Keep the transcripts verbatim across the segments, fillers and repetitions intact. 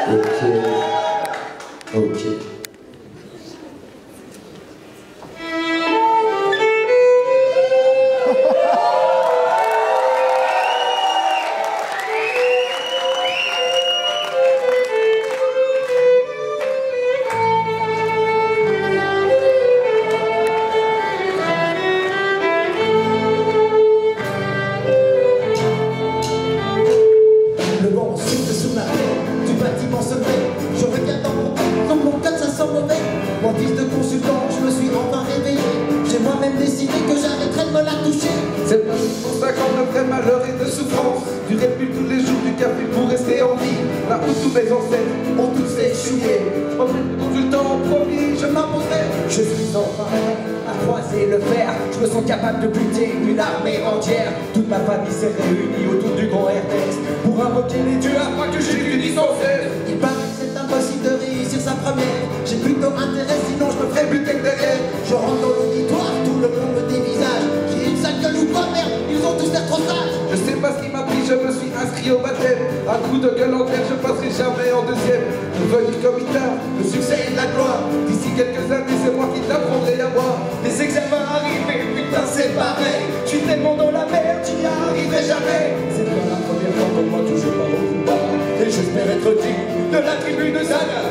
Ok. Ok. C'est pour ça qu'on me ferait malheur et de souffrance. Du répul tous les jours du café pour rester en vie. Là où tous mes ancêtres ont tous échoué. Consultant promis, je m'imposerai. Je suis enfin à croiser le fer. Je me sens capable de buter une armée entière. Toute ma famille s'est réunie autour du grand R T X pour invoquer les dieux afin que j'utilise sans cesse. Il paraît que c'est impossible de réussir sa première. J'ai plutôt intérêt, sinon je me ferais buter derrière. Je rentre dans l'auditoire, tout le monde me dévisage. J'ai une sale gueule ou quoi, merde, ils ont tous l'air trop sages. Je sais pas ce qui m'a pris, je me suis inscrit au baptême. Un coup de gueule en l'air, je passerai jamais en deuxième. Je veux du comme tard, le succès et la gloire. D'ici quelques années, c'est moi qui t'apprendrai à boire. Les examens arrivés, putain c'est pareil. Je suis tellement dans la merde, j'y arriverai jamais. C'est pas la première fois pour moi que je pars au combat. Et j'espère être digne de la tribu de Zana.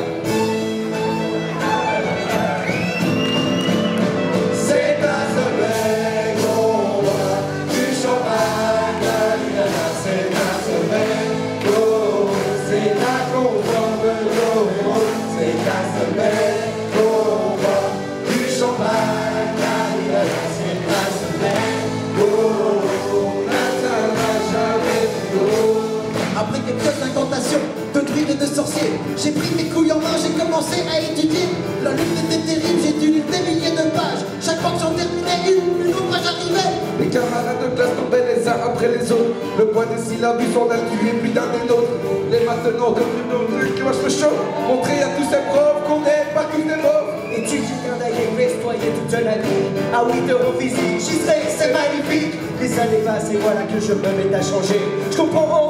Après quelques incantations de druides et de sorciers, j'ai pris mes couilles en main, j'ai commencé à étudier. La lutte était terrible, j'ai dû lutter des milliers de pages. Chaque fois que j'en terminais une, une ouvrage arrivait. Les camarades de classe tombaient les uns après les autres. Le poids des syllabes on a tué plus d'un des nôtres. Les maintenant comme une autre qui va se chaud. Montrer à tous ces profs qu'on n'est pas tous des morts. Étudier qu'un d'ailleurs festoyer toute la nuit. À huit euros physique, j'y serai, c'est magnifique. Les années passent et voilà que je me mets à changer. Je comprends